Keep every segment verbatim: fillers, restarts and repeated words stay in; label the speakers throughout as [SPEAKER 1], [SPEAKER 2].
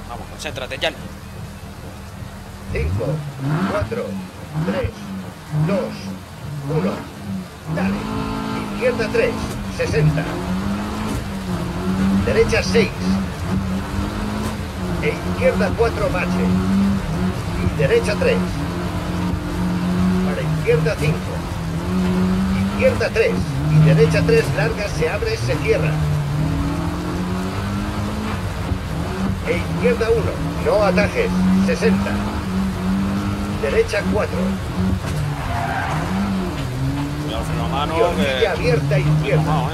[SPEAKER 1] Vamos, concéntrate, Jan.
[SPEAKER 2] cinco, cuatro, tres, dos, uno. Dale. Izquierda tres, sesenta. Derecha seis. E izquierda cuatro, bache. Y derecha tres. Para izquierda cinco. Izquierda tres. Y derecha tres, larga, se abre, se cierra. E izquierda uno. No atajes. sesenta. Derecha cuatro.
[SPEAKER 1] Cuidado, freno a mano.
[SPEAKER 2] Y horquilla
[SPEAKER 1] Que...
[SPEAKER 2] abierta izquierda.
[SPEAKER 1] Mojado, ¿eh?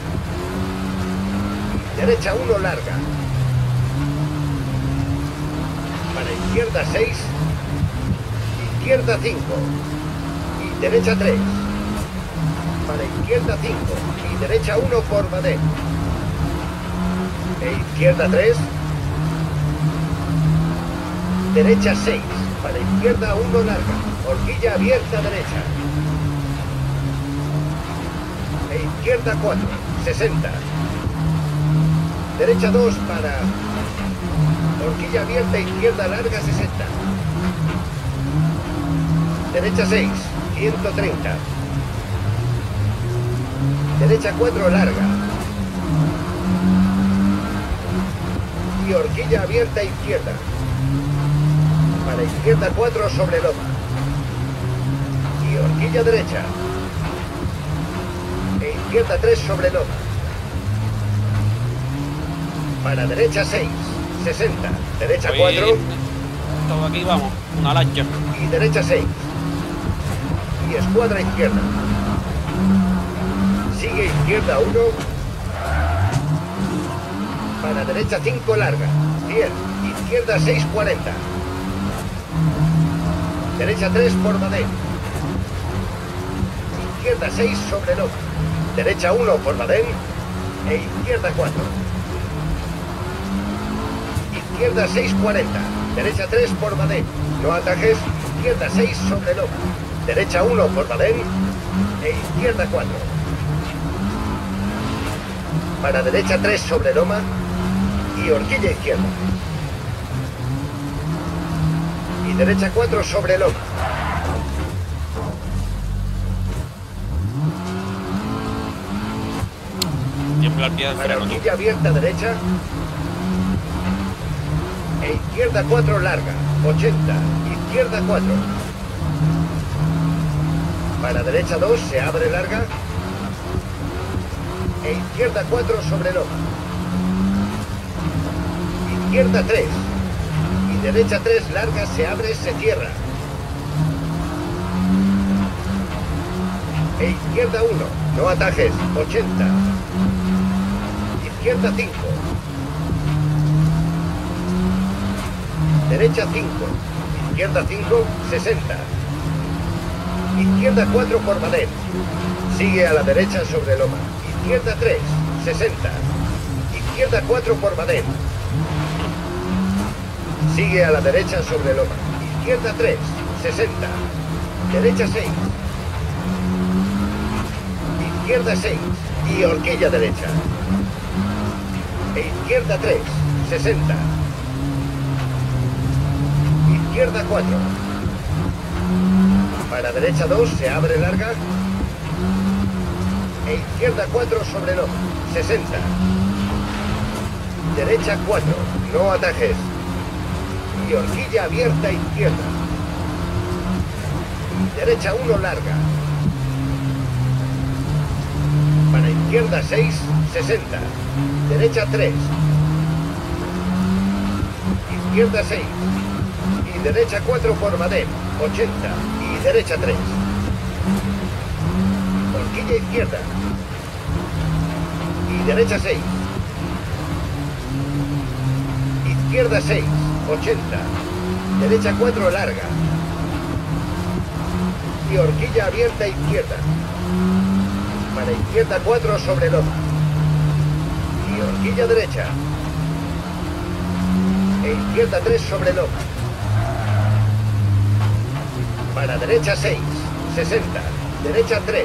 [SPEAKER 2] Derecha uno, larga. Para izquierda seis. Izquierda cinco. Y derecha tres. Para izquierda cinco. Y derecha uno por Badén. E izquierda tres. Derecha seis. Para izquierda uno, larga. Horquilla abierta derecha. E izquierda cuatro. sesenta. Derecha dos para... Horquilla abierta, izquierda larga, sesenta. Derecha seis, ciento treinta. Derecha cuatro, larga. Y horquilla abierta, izquierda. Para izquierda cuatro sobre loma. Y horquilla derecha. E izquierda tres sobre loma. Para derecha seis, sesenta. Derecha cuatro.
[SPEAKER 1] Todo aquí, vamos. Una lancha.
[SPEAKER 2] Y derecha seis. Y escuadra izquierda. Sigue izquierda uno. Para derecha cinco, larga. cien. Izquierda seis, cuarenta. Derecha tres por Badén. Izquierda seis sobre loma. Derecha uno por Badén. E izquierda cuatro. Izquierda seis, cuarenta. Derecha tres por Badén. No atajes. Izquierda seis sobre loma. Derecha uno por Badén. E izquierda cuatro. Para derecha tres sobre loma. Y horquilla izquierda. Y derecha cuatro sobre loma.
[SPEAKER 1] Tiembla el pie del
[SPEAKER 2] Para
[SPEAKER 1] freno, tú.
[SPEAKER 2] horquilla abierta derecha. E izquierda cuatro, larga. ochenta. Izquierda cuatro. Para derecha dos, se abre larga. E izquierda cuatro sobre loma. Izquierda tres. Y derecha tres, larga, se abre, se cierra. E izquierda uno. No atajes. ochenta. Izquierda cinco. Derecha cinco. Izquierda cinco, sesenta. Izquierda cuatro por Badén. Sigue a la derecha sobre loma. Izquierda tres, sesenta. Izquierda cuatro por Badén. Sigue a la derecha sobre loma. Izquierda tres, sesenta. Derecha seis. Izquierda seis. Y horquilla derecha. E izquierda tres, sesenta. Izquierda cuatro. Para derecha dos, se abre larga. E izquierda cuatro sobre loma. sesenta. Derecha cuatro. No atajes. Y horquilla abierta izquierda. Derecha uno, larga. Para izquierda seis, sesenta. Derecha tres. Izquierda seis. Y derecha cuatro por Badén, ochenta. Y derecha tres. Horquilla izquierda. Y derecha seis. Izquierda seis, ochenta. Derecha cuatro, larga. Y horquilla abierta izquierda. Para izquierda cuatro sobre loma. Y horquilla derecha. E izquierda tres sobre loma. Para derecha seis, sesenta. Derecha tres.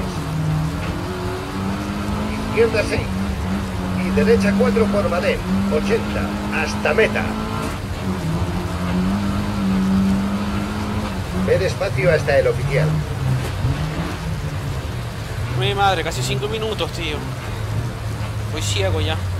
[SPEAKER 2] Izquierda seis. Y derecha cuatro por Badén, ochenta. Hasta meta. Ve despacio hasta el oficial.
[SPEAKER 1] Mi madre, casi cinco minutos, tío. Voy ciego ya.